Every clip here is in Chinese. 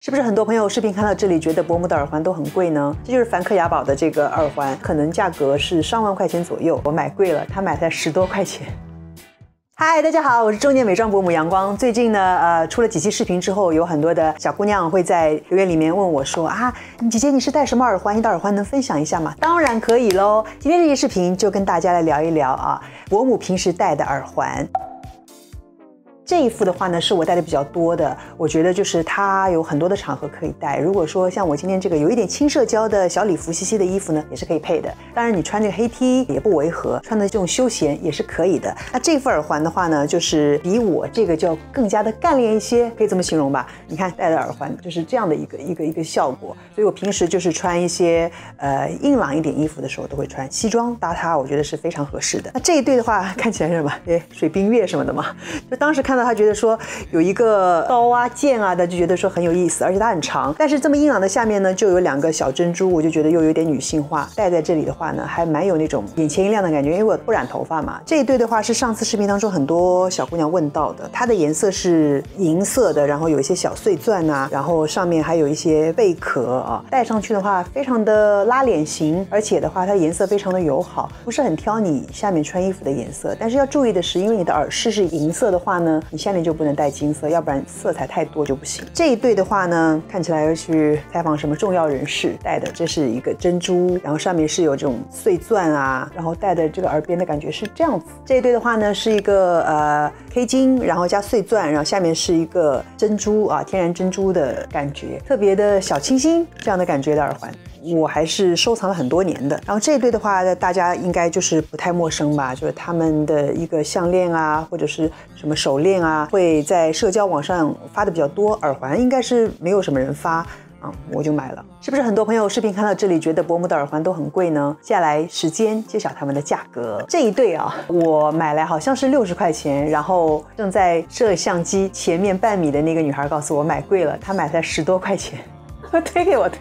是不是很多朋友视频看到这里觉得伯母的耳环都很贵呢？这就是梵克雅宝的这个耳环，可能价格是上万块钱左右，我买贵了，他买才10多块钱。嗨，大家好，我是中年美妆伯母阳光。最近呢，出了几期视频之后，有很多的小姑娘会在留言里面问我说啊，姐姐你是戴什么耳环？你的耳环能分享一下吗？当然可以喽。今天这期视频就跟大家来聊一聊啊，伯母平时戴的耳环。这一副的话呢，是我戴的比较多的，我觉得就是它有很多的场合可以戴。如果说像我今天这个有一点轻社交的小礼服兮兮的衣服呢，也是可以配的。当然你穿这个黑 T 也不违和，穿的这种休闲也是可以的。那这副耳环的话呢，就是比我这个就要更加的干练一些，可以这么形容吧。你看戴的耳环就是这样的一个效果，所以我平时就是穿一些硬朗一点衣服的时候都会穿西装搭它，我觉得是非常合适的。那这一对的话看起来是什么？水冰月什么的嘛，就当时看到他觉得说有一个刀啊剑啊的，就觉得说很有意思，而且它很长，但是这么硬朗的下面呢就有2个小珍珠，我就觉得又有点女性化，戴在这里的话呢还蛮有那种眼前一亮的感觉，因为我不染头发嘛。这一对的话是上次视频当中很多小姑娘问到的，它的颜色是银色的，然后有一些小碎钻啊，然后上面还有一些贝壳啊，戴上去的话非常的拉脸型，而且的话它颜色非常的友好，不是很挑你下面穿衣服的颜色。但是要注意的是，因为你的耳饰是银色的话呢，你下面就不能戴金色，要不然色彩太多就不行。这一对的话呢，看起来要去采访什么重要人士戴的，这是一个珍珠，然后上面是有这种碎钻啊，然后戴的这个耳边的感觉是这样子。这一对的话呢，是一个K 金，然后加碎钻，然后下面是一个珍珠啊，天然珍珠的感觉，特别的小清新这样的感觉的耳环。我还是收藏了很多年的。然后这一对的话，大家应该就是不太陌生吧，就是他们的一个项链啊，或者是什么手链啊，会在社交网上发的比较多。耳环应该是没有什么人发啊，我就买了。是不是很多朋友视频看到这里觉得伯母的耳环都很贵呢？接下来时间揭晓他们的价格。这一对啊，我买来好像是60块钱，然后正在摄像机前面半米的那个女孩告诉我买贵了，她买才10多块钱。推给我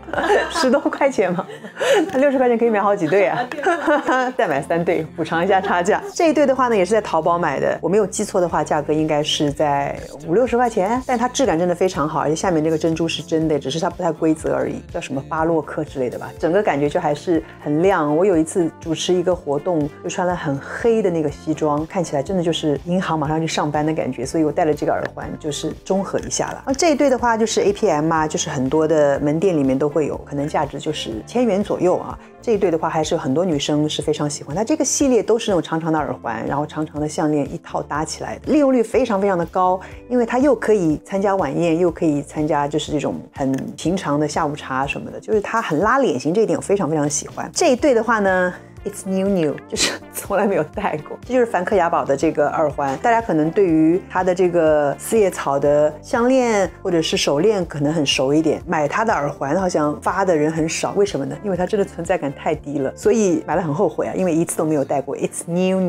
10多块钱嘛，那60块钱可以买好几对啊，再买3对补偿一下差价。这一对的话呢，也是在淘宝买的，我没有记错的话，价格应该是在50、60块钱，但它质感真的非常好，而且下面这个珍珠是真的，只是它不太规则而已，叫什么巴洛克之类的吧，整个感觉就还是很亮。我有一次主持一个活动，就穿了很黑的那个西装，看起来真的就是银行马上去上班的感觉，所以我戴了这个耳环就是中和一下了。而这一对的话就是 APM 啊，就是很多的门店里面都会有，可能价值就是1000元左右啊。这一对的话还是有很多女生是非常喜欢它，这个系列都是那种长长的耳环，然后长长的项链一套搭起来的，利用率非常非常的高，因为它又可以参加晚宴，又可以参加就是这种很平常的下午茶什么的，就是它很拉脸型，这一点我非常非常喜欢。这一对的话呢，It's new， 就是从来没有戴过。这就是梵克雅宝的这个耳环，大家可能对于它的这个四叶草的项链或者是手链可能很熟一点，买它的耳环好像发的人很少，为什么呢？因为它真的存在感太低了，所以买了很后悔啊，因为一次都没有戴过。It's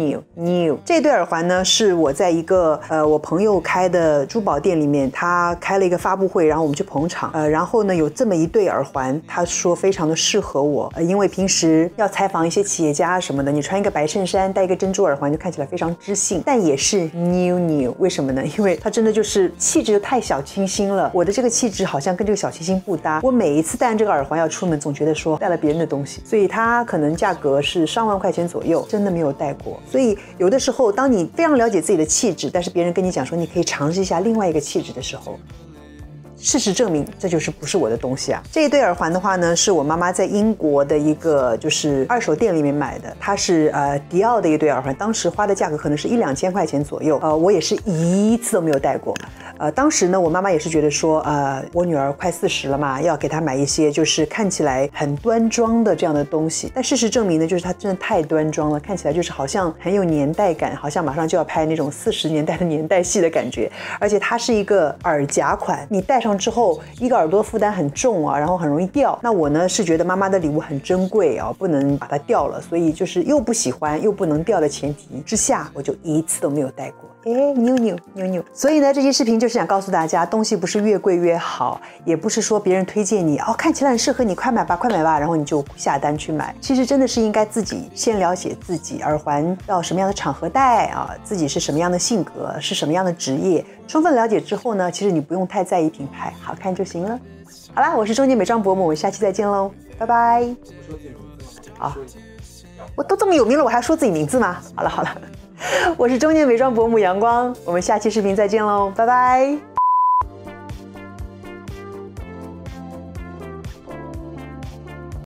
new。这对耳环呢，是我在一个我朋友开的珠宝店里面，他开了一个发布会，然后我们去捧场，然后呢有这么一对耳环，他说非常的适合我，因为平时要采访一些企业家什么的，你穿一个白衬衫戴一个珍珠耳环就看起来非常知性，但也是 new。 为什么呢？因为它真的就是气质太小清新了，我的这个气质好像跟这个小清新不搭，我每一次戴这个耳环要出门总觉得说戴了别人的东西，所以它可能价格是上万块钱左右，真的没有戴过。所以有的时候当你非常了解自己的气质，但是别人跟你讲说你可以尝试一下另外一个气质的时候，事实证明这就是不是我的东西啊。这一对耳环的话呢，是我妈妈在英国的一个就是二手店里面买的，它是迪奥的一对耳环，当时花的价格可能是1、2千块钱左右，我也是一次都没有戴过。当时呢我妈妈也是觉得说我女儿快40了嘛，要给她买一些就是看起来很端庄的这样的东西，但事实证明呢，就是她真的太端庄了，看起来就是好像很有年代感，好像马上就要拍那种40年代的年代戏的感觉。而且它是一个耳夹款，你戴上之后一个耳朵负担很重啊，然后很容易掉。那我呢是觉得妈妈的礼物很珍贵啊，不能把它掉了，所以就是又不喜欢又不能掉的前提之下，我就一次都没有戴过。 扭扭扭扭。所以呢，这期视频就是想告诉大家，东西不是越贵越好，也不是说别人推荐你看起来很适合你，快买吧，快买吧，然后你就下单去买。其实真的是应该自己先了解自己，耳环到什么样的场合戴自己是什么样的性格，是什么样的职业，充分了解之后呢，其实你不用太在意品牌，好看就行了。好啦，我是中年美妆伯母，我们下期再见喽，拜拜。我都这么有名了，我还要说自己名字吗？好了，我是中年美妆伯母阳光，我们下期视频再见喽，拜拜。